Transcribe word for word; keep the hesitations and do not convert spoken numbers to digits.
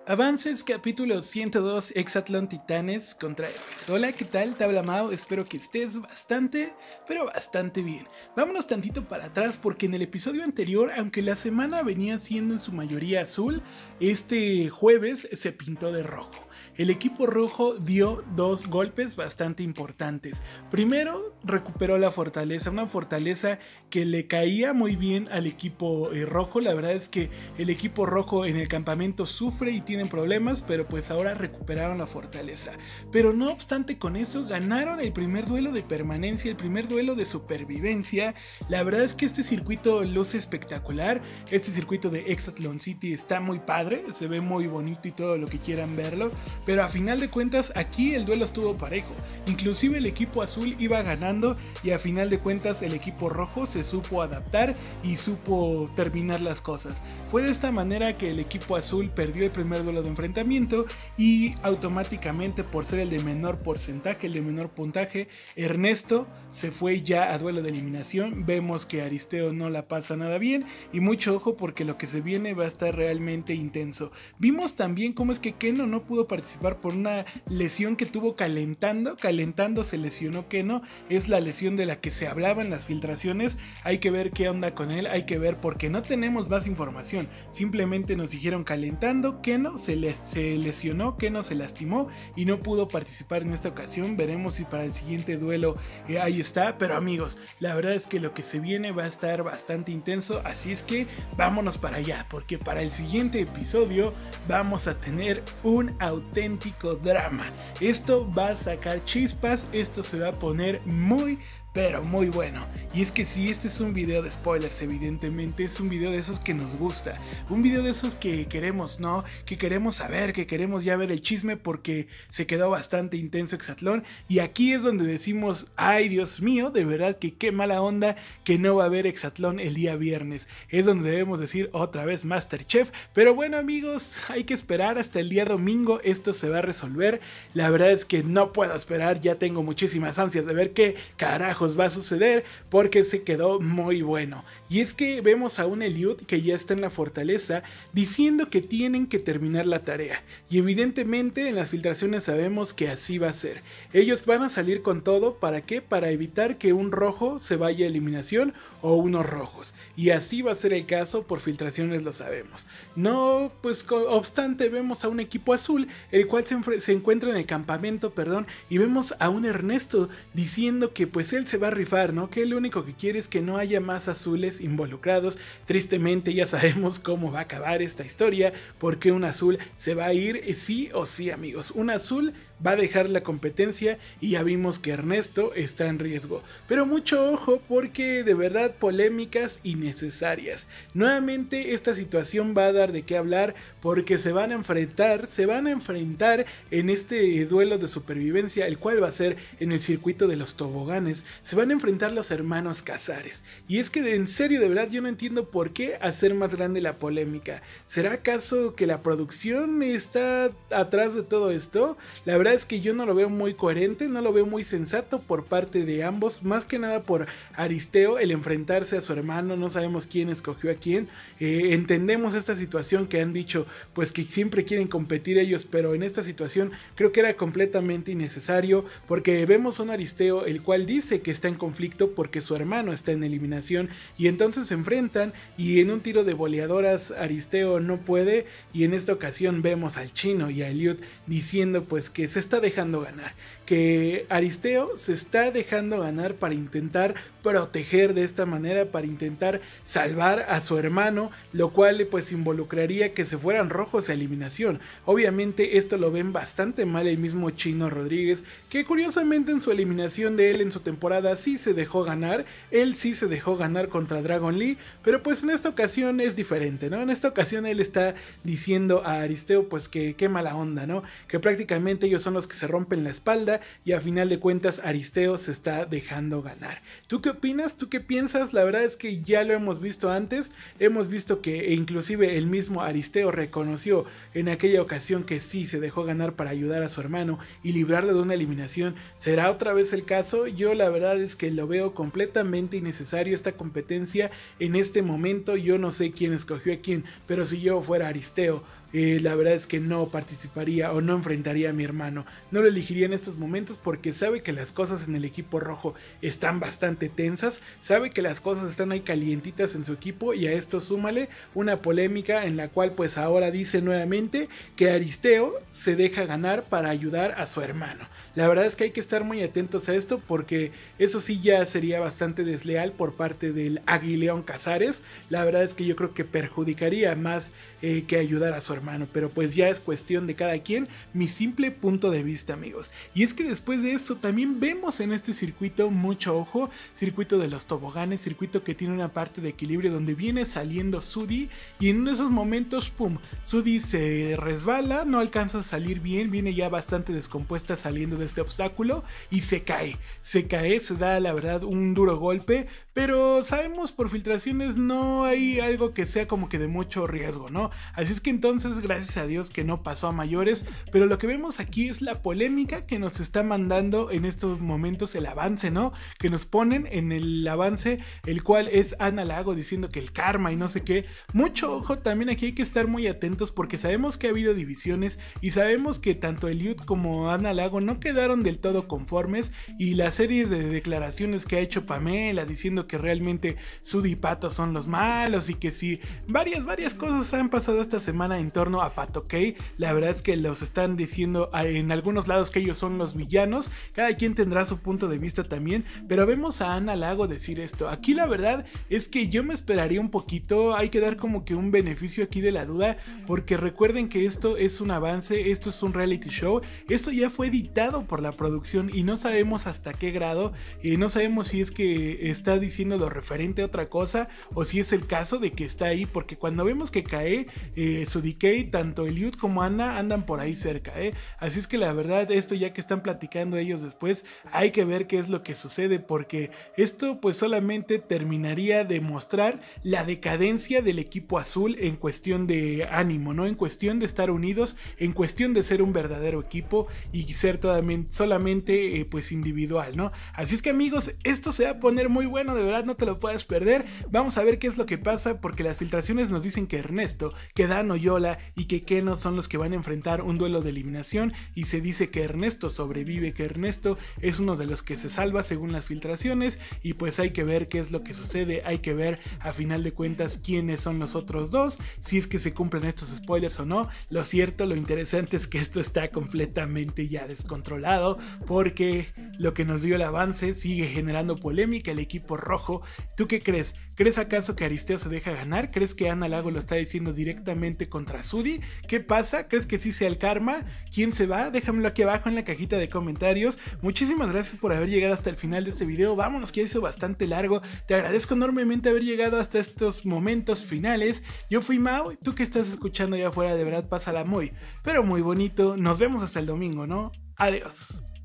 Avances capítulo ciento dos, Hexatlón Titanes contra Héroes. Hola, ¿qué tal? Te habla Mao, espero que estés bastante, pero bastante bien. Vámonos tantito para atrás porque en el episodio anterior, aunque la semana venía siendo en su mayoría azul, este jueves se pintó de rojo. El equipo rojo dio dos golpes bastante importantes. Primero, recuperó la fortaleza, una fortaleza que le caía muy bien al equipo eh, rojo. La verdad es que el equipo rojo en el campamento sufre y tienen problemas, pero pues ahora recuperaron la fortaleza. Pero no obstante con eso, ganaron el primer duelo de permanencia, el primer duelo de supervivencia. La verdad es que este circuito luce espectacular. Este circuito de Hexatlón City está muy padre, se ve muy bonito y todo lo que quieran verlo. Pero a final de cuentas aquí el duelo estuvo parejo, inclusive el equipo azul iba ganando y a final de cuentas el equipo rojo se supo adaptar y supo terminar las cosas. Fue de esta manera que el equipo azul perdió el primer duelo de enfrentamiento y automáticamente, por ser el de menor porcentaje, el de menor puntaje, Ernesto se fue ya a duelo de eliminación. Vemos que Aristeo no la pasa nada bien y mucho ojo porque lo que se viene va a estar realmente intenso. Vimos también cómo es que Keno no pudo participar por una lesión que tuvo calentando, calentando se lesionó Keno, es la lesión de la que se hablaba en las filtraciones. Hay que ver qué onda con él, hay que ver porque no tenemos más información, simplemente nos dijeron calentando, Keno se, les, se lesionó, Keno se lastimó y no pudo participar en esta ocasión. Veremos si para el siguiente duelo eh, ahí está, pero amigos, la verdad es que lo que se viene va a estar bastante intenso, así es que vámonos para allá, porque para el siguiente episodio vamos a tener un auténtico drama. Esto va a sacar chispas, esto se va a poner muy pero muy bueno. Y es que si este es un video de spoilers, evidentemente es un video de esos que nos gusta, un video de esos que queremos, ¿no? Que queremos saber, que queremos ya ver el chisme porque se quedó bastante intenso Hexatlón. Y aquí es donde decimos, ay Dios mío, de verdad que qué mala onda que no va a haber Hexatlón el día viernes. Es donde debemos decir otra vez Masterchef. Pero bueno amigos, hay que esperar hasta el día domingo, esto se va a resolver. La verdad es que no puedo esperar, ya tengo muchísimas ansias de ver qué carajo va a suceder porque se quedó muy bueno. Y es que vemos a un Eliud que ya está en la fortaleza diciendo que tienen que terminar la tarea y evidentemente en las filtraciones sabemos que así va a ser. Ellos van a salir con todo, ¿para qué? Para evitar que un rojo se vaya a eliminación o unos rojos, y así va a ser el caso, por filtraciones lo sabemos. No, pues obstante vemos a un equipo azul el cual se, se encuentra en el campamento, perdón, y vemos a un Ernesto diciendo que pues él se va a rifar, ¿no? Que lo único que quiere es que no haya más azules involucrados. Tristemente ya sabemos cómo va a acabar esta historia, porque un azul se va a ir sí o sí amigos, un azul va a dejar la competencia y ya vimos que Ernesto está en riesgo. Pero mucho ojo porque de verdad polémicas innecesarias. Nuevamente esta situación va a dar de qué hablar porque se van a enfrentar, se van a enfrentar en este duelo de supervivencia, el cual va a ser en el circuito de los toboganes. Se van a enfrentar los hermanos Casares. Y es que en serio de verdad yo no entiendo por qué hacer más grande la polémica. ¿Será acaso que la producción está atrás de todo esto? La verdad es que yo no lo veo muy coherente, no lo veo muy sensato por parte de ambos, más que nada por Aristeo, el enfrentarse a su hermano, no sabemos quién escogió a quién. Eh, entendemos esta situación que han dicho, pues que siempre quieren competir ellos, pero en esta situación creo que era completamente innecesario, porque vemos a un Aristeo el cual dice que está en conflicto porque su hermano está en eliminación, y entonces se enfrentan y en un tiro de boleadoras Aristeo no puede, y en esta ocasión vemos al chino y a Eliud diciendo pues que se está dejando ganar, que Aristeo se está dejando ganar para intentar proteger de esta manera, para intentar salvar a su hermano, lo cual pues involucraría que se fueran rojos a eliminación. Obviamente esto lo ven bastante mal el mismo Chino Rodríguez, que curiosamente en su eliminación de él en su temporada sí se dejó ganar, él sí se dejó ganar contra Dragon Lee, pero pues en esta ocasión es diferente, ¿no? En esta ocasión él está diciendo a Aristeo pues que qué mala onda, ¿no? Que prácticamente ellos son los que se rompen la espalda y a final de cuentas Aristeo se está dejando ganar. ¿Tú qué opinas? ¿Tú qué piensas? La verdad es que ya lo hemos visto antes, hemos visto que inclusive el mismo Aristeo reconoció en aquella ocasión que sí se dejó ganar para ayudar a su hermano y librarle de una eliminación. ¿Será otra vez el caso? Yo la verdad es que lo veo completamente innecesario esta competencia en este momento. Yo no sé quién escogió a quién, pero si yo fuera Aristeo eh, la verdad es que no participaría o no enfrentaría a mi hermano. No lo elegiría en estos momentos porque sabe que las cosas en el equipo rojo están bastante tensas, sabe que las cosas están ahí calientitas en su equipo, y a esto súmale una polémica en la cual pues ahora dice nuevamente que Aristeo se deja ganar para ayudar a su hermano. La verdad es que hay que estar muy atentos a esto porque eso sí ya sería bastante desleal por parte del Aguileón Casares. La verdad es que yo creo que perjudicaría más eh, que ayudar a su hermano, pero pues ya es cuestión de cada quien, mi simple punto de vista, amigos. Y es que después de esto también vemos en este circuito mucho ojo, circuito de los toboganes, circuito que tiene una parte de equilibrio donde viene saliendo Sudi, y en esos momentos pum, Sudi se resbala, no alcanza a salir bien, viene ya bastante descompuesta saliendo de este obstáculo y se cae, se cae, se da la verdad un duro golpe, pero sabemos por filtraciones no hay algo que sea como que de mucho riesgo, ¿no? Así es que entonces gracias a Dios que no pasó a mayores, pero lo que vemos aquí es la polémica que nos está mandando en estos momentos el avance, ¿no? Que nos ponen en el avance, el cual es Ana Lago diciendo que el karma y no sé qué. Mucho ojo, también aquí hay que estar muy atentos porque sabemos que ha habido divisiones y sabemos que tanto Eliud como Ana Lago no quedaron del todo conformes, y las series de declaraciones que ha hecho Pamela diciendo que realmente Sudi y Pato son los malos y que sí, varias, varias cosas han pasado esta semana en torno a Pato Key. La verdad es que los están diciendo en algunos lados que ellos son los villanos, cada quien tendrá su punto de vista también, pero vemos a Ana Lago decir esto. Aquí la verdad es que yo me esperaría un poquito, hay que dar como que un beneficio aquí de la duda, porque recuerden que esto es un avance, esto es un reality show, esto ya fue editado por la producción y no sabemos hasta qué grado, eh, no sabemos si es que está diciendo lo referente a otra cosa o si es el caso de que está ahí, porque cuando vemos que cae eh, Sudikey, tanto Eliud como Ana andan por ahí cerca, eh. Así es que la verdad esto ya que están platicando ellos después, hay que ver qué es lo que sucede, porque esto pues solamente terminaría de mostrar la decadencia del equipo azul en cuestión de ánimo, no en cuestión de estar unidos, en cuestión de ser un verdadero equipo y ser totalmente, solamente eh, pues individual, ¿no? Así es que amigos, esto se va a poner muy bueno, de verdad no te lo puedes perder. Vamos a ver qué es lo que pasa, porque las filtraciones nos dicen que Ernesto, que Dan Oyola y que Keno son los que van a enfrentar un duelo de eliminación, y se dice que Ernesto sobrevive, que Ernesto es uno de los que se salva según las filtraciones, y pues hay que ver qué es lo que sucede, hay que ver a final de cuentas quiénes son los otros dos, si es que se cumplen estos spoilers o no. Lo cierto, lo interesante es que esto está completamente ya descontrolado, porque lo que nos dio el avance sigue generando polémica. El equipo rojo, ¿tú qué crees? ¿Crees acaso que Aristeo se deja ganar? ¿Crees que Ana Lago lo está diciendo directamente contra Sudi? ¿Qué pasa? ¿Crees que sí sea el karma? ¿Quién se va? Déjamelo aquí abajo en la cajita de comentarios. Muchísimas gracias por haber llegado hasta el final de este video. Vámonos, que hizo bastante largo. Te agradezco enormemente haber llegado hasta estos momentos finales. Yo fui Mau, tú que estás escuchando allá afuera, de verdad pásala muy, pero muy bonito. Nos vemos hasta el domingo, ¿no? Adiós.